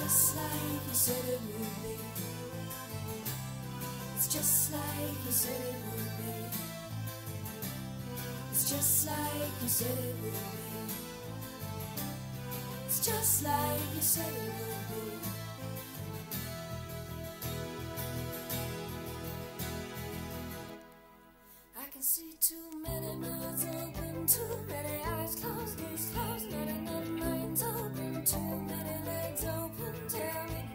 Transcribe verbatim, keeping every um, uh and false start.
just like you said it would be. It's just like you said it would be. It's just like you said it would be. It's just like you said it would be. I can see too many mouths open, too many eyes closed, knees closed, not enough minds open, too many legs open. Tell me